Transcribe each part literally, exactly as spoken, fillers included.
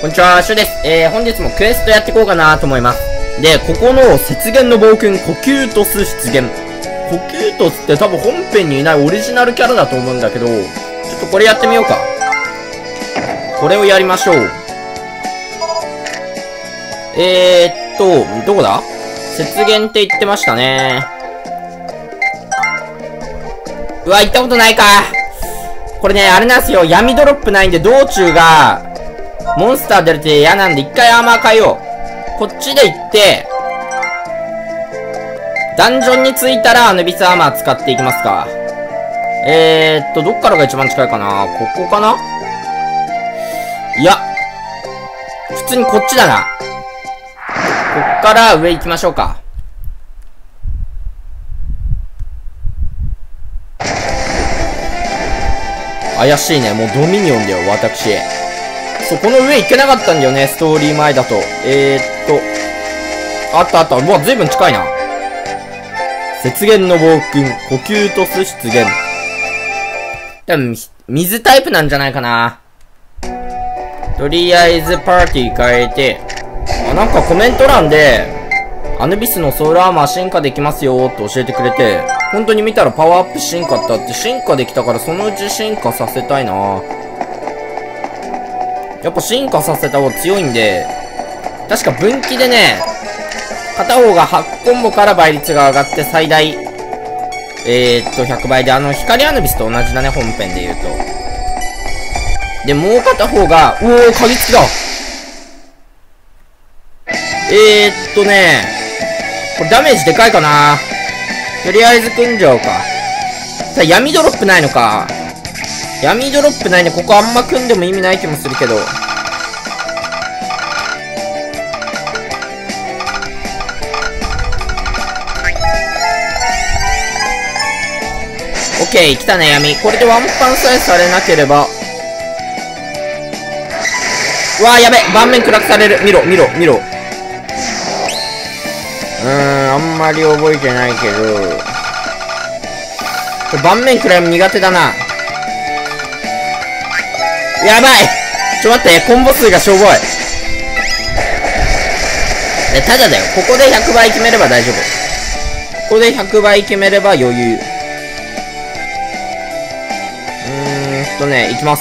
こんにちは、シュです。えー、本日もクエストやっていこうかなと思います。で、ここの雪原の暴君、コキュートス出現。コキュートスって多分本編にいないオリジナルキャラだと思うんだけど、ちょっとこれやってみようか。これをやりましょう。えーっと、どこだ？雪原って言ってましたね。うわ、行ったことないか。これね、あれなんすよ。闇ドロップないんで、道中が、モンスター出るって嫌なんで、一回アーマー変えよう。こっちで行って、ダンジョンに着いたらアヌビスアーマー使っていきますか。えーっと、どっからが一番近いかな？ここかな？いや、普通にこっちだな。こっから上行きましょうか。怪しいね。もうドミニオンだよ、私。そう、この上行けなかったんだよね、ストーリー前だと。えーっと。あったあった。うわ、ずいぶん近いな。雪原の暴君、コキュートス出現。多分、水タイプなんじゃないかな。とりあえずパーティー変えて、あ、なんかコメント欄で、アヌビスのソウルアーマー進化できますよって教えてくれて、本当に見たらパワーアップ進化ってあって、進化できたからそのうち進化させたいな。やっぱ進化させた方が強いんで、確か分岐でね、片方がはちコンボから倍率が上がって最大、えー、っとひゃくばいで、あの光アヌビスと同じだね、本編で言うと。で、もう片方が、おー、鍵付きだ。えー、っとね、これダメージでかいかな。とりあえず組んじゃおうか。さあ、闇ドロップないのか。闇ドロップないね。ここあんま組んでも意味ない気もするけど。オッケー、来たね、闇。これでワンパンさえされなければ。うわー、やべ。盤面暗くされる。見ろ、見ろ、見ろ。うーん、あんまり覚えてないけど。これ盤面暗いの苦手だな。やばい！ちょ待って、コンボ数がしょぼい。え、ただだよ。ここでひゃくばい決めれば大丈夫。ここでひゃくばい決めれば余裕。うーんとね、いきます。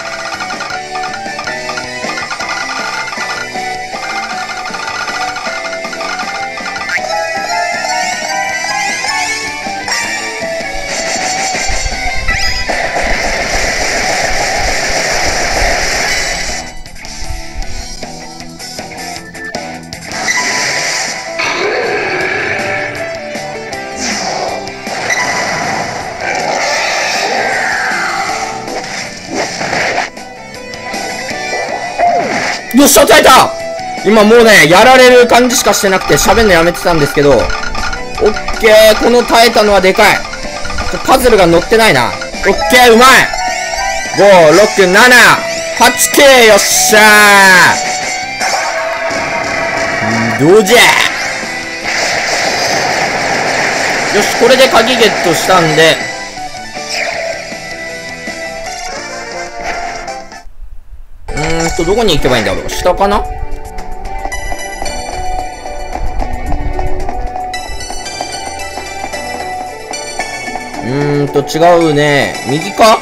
よっしゃ、耐えた！今もうね、やられる感じしかしてなくて喋るのやめてたんですけど。オッケー、この耐えたのはでかい。パズルが乗ってないな。オッケー、うまい！ ご、ろく、なな、はち、きゅう、よっしゃー！どうじゃ！よし、これで鍵ゲットしたんで、どこに行けばいいんだろう。下かな？うーんと、違うね。右か？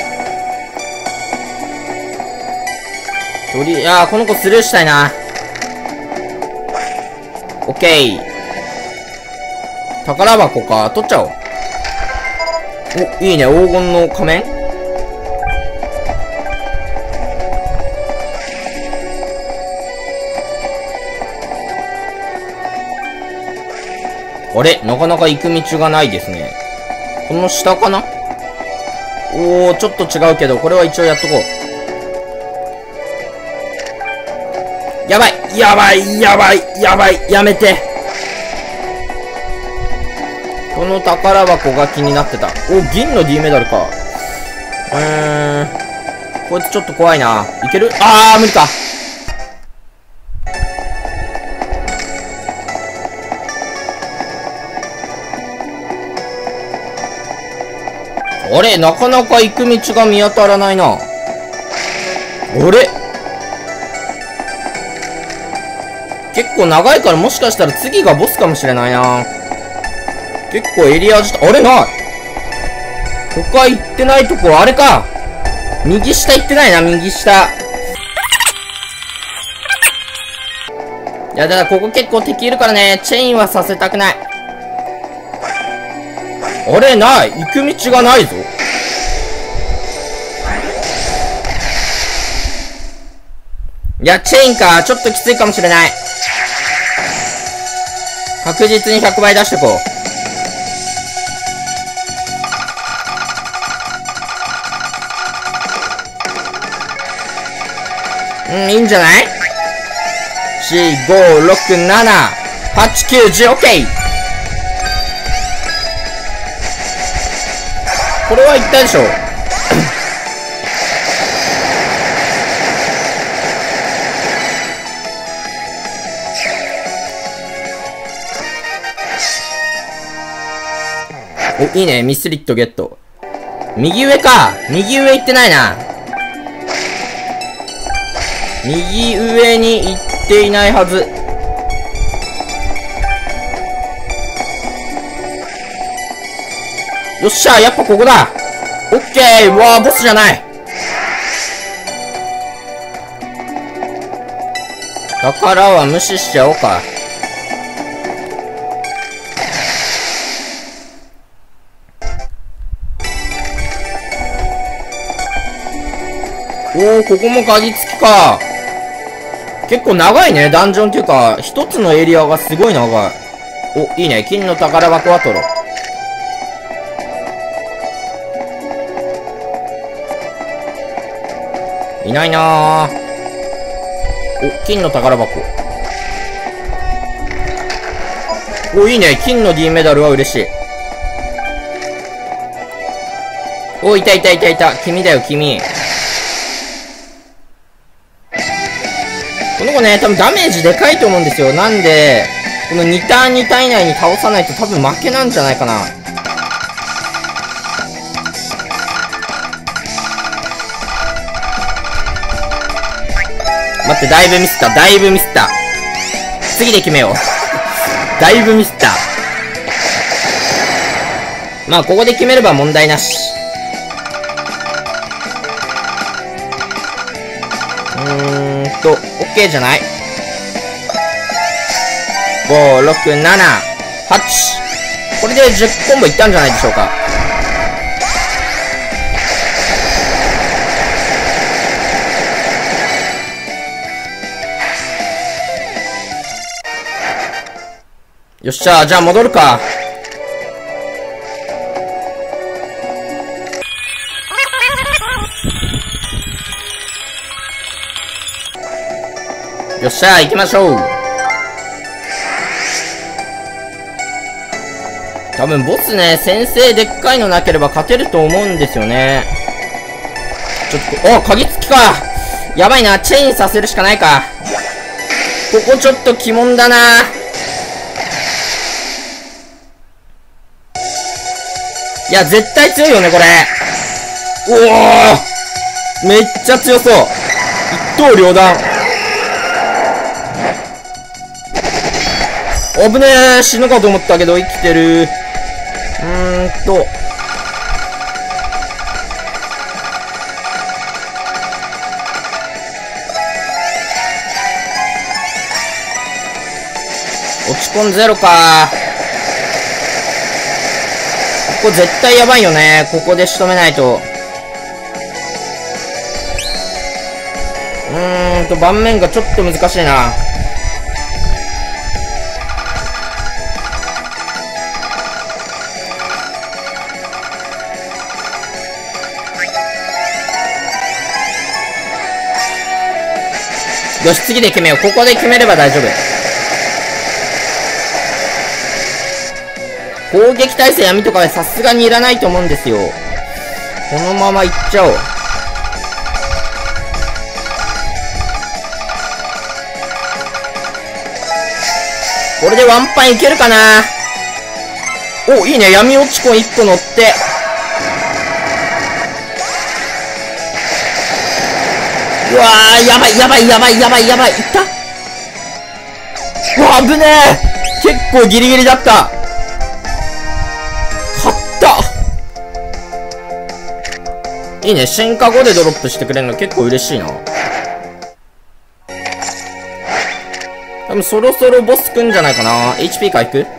とり、あー、この子スルーしたいな。オッケー。宝箱か。取っちゃおう。お、いいね。黄金の仮面？あれ？なかなか行く道がないですね。この下かな？おー、ちょっと違うけど、これは一応やっとこう。やばいやばいやばいやばいやめて。この宝箱が気になってた。お、銀の D メダルか。うーん。こいつちょっと怖いな。いける？あー、無理か。あれ、なかなか行く道が見当たらないな。あれ結構長いからもしかしたら次がボスかもしれないな。結構エリア自体、あれない。他行ってないところ、あれか。右下行ってないな、右下。いや、だからここ結構敵いるからね、チェインはさせたくない。あれない。行く道がないぞ。いや、チェインか。ちょっときついかもしれない。確実にひゃくばい出してこう。うん、いいんじゃない？ よん、ご、ろく、なな、はち、きゅう、じゅう、オッケー！これはいったでしょ。お、いいね。ミスリットゲット。右上か。右上行ってないな。右上に行っていないはず。よっしゃ、やっぱここだ。オッケー。うわー、ボスじゃない。宝は無視しちゃおうか。おー、ここも鍵付きか。結構長いね、ダンジョンっていうか、一つのエリアがすごい長い。お、いいね、金の宝箱は取ろう。いないなぁ。お、金の宝箱。お、いいね、金の D メダルは嬉しい。お、いたいたいたいた。君だよ、君。この子ね、多分ダメージでかいと思うんですよ。なんで、このにターンにターン以内に倒さないと多分負けなんじゃないかな。待って、だいぶミスった。だいぶミスった。次で決めよう。だいぶミスった。まあ、ここで決めれば問題なし。うーんと、OK じゃない？ ご、ろく、なな、はち。これでじゅっコンボいったんじゃないでしょうか。よっしゃ、じゃあ戻るか。よっしゃ、行きましょう。多分ボスね、先生でっかいのなければ勝てると思うんですよね。ちょっと、お、鍵付きか。やばいな、チェインさせるしかないか。ここちょっと鬼門だな。いや、絶対強いよね、これ。おお、めっちゃ強そう。一刀両断。危ねえ、死ぬかと思ったけど、生きてる。うーんと。落ち込んゼロか。ここ絶対やばいよね。ここで仕留めないと。うーんと、盤面がちょっと難しいな。よし、次で決めよう。ここで決めれば大丈夫。攻撃耐性闇とかはさすがにいらないと思うんですよ。このままいっちゃおう。これでワンパンいけるかな。お、いいね。闇落ちコンいっこ乗って。うわー、やばい、やばい、やばい、やばい、やばい。いったうわ、危ねえ。結構ギリギリだった。勝った。いいね。進化後でドロップしてくれるの結構嬉しいな。多分そろそろボス来んじゃないかな。エイチピー 回復？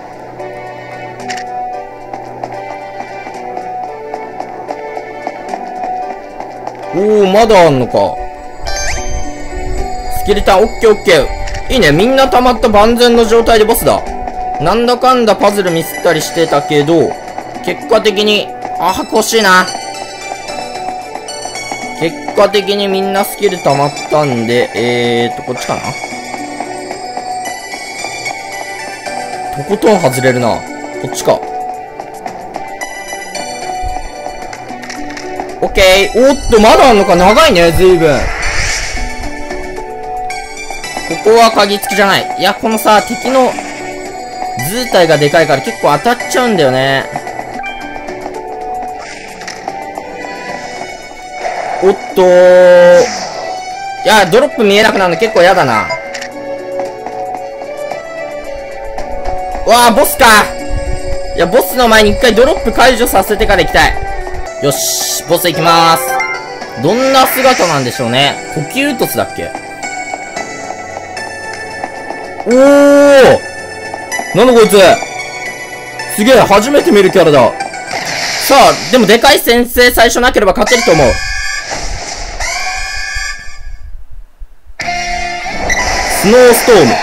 おー、まだあんのか。スケルタン、オッケーオッケー。いいね。みんな溜まった万全の状態でボスだ。なんだかんだパズルミスったりしてたけど、結果的に、あ、欲しいな。結果的にみんなスキル溜まったんで、えーと、こっちかな？とことん外れるな。こっちか。オッケー。おっと、まだあんのか。長いね、ずいぶん。ここは鍵付きじゃない。いや、このさ、敵の図体がでかいから結構当たっちゃうんだよね。おっとー。いや、ドロップ見えなくなるの結構やだな。わあ、ボスか。いや、ボスの前に一回ドロップ解除させてから行きたい。よし、ボス行きまーす。どんな姿なんでしょうね。呼吸突だっけ？おー！なんだこいつ！すげえ、初めて見るキャラだ。さあ、でもでかい先生最初なければ勝てると思う。スノーストーム。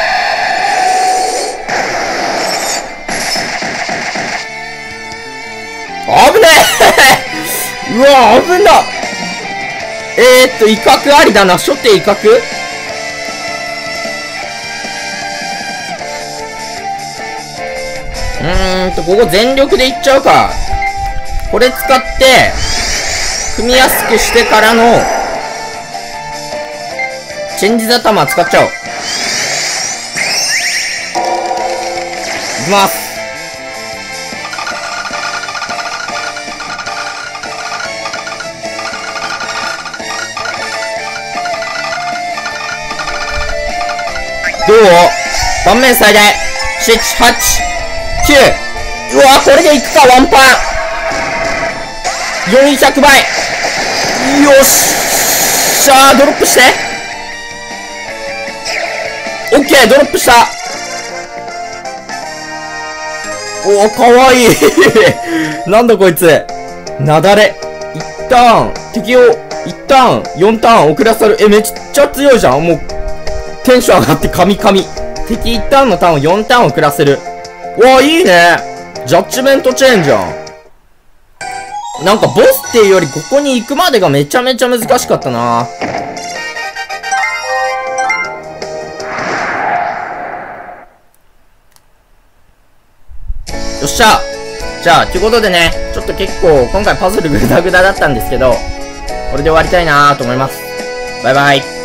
危ねえうわ、危んだ。えーっと、威嚇ありだな。初手威嚇？うーんと、ここ全力でいっちゃうか。これ使って、組みやすくしてからの、チェンジザタマ使っちゃおう。いきます。どう？盤面最大。なな、はち、きゅう。うわ、これでいくか、ワンパン。よんひゃくばい。よっしゃー、ドロップして。オッケー、ドロップした。おー、かわいい。なんだこいつ。なだれ。一ターン、敵を、一ターン、よんターン遅らせる。え、めっちゃ強いじゃん。もう、テンション上がってカミカミ。敵いちターンのターンをよんターン遅らせる。うわ、いいね。ジャッジメントチェーンじゃん。なんかボスっていうよりここに行くまでがめちゃめちゃ難しかったな。よっしゃ。じゃあ、ということでね、ちょっと結構今回パズルグダグダだったんですけど、これで終わりたいなーと思います。バイバイ。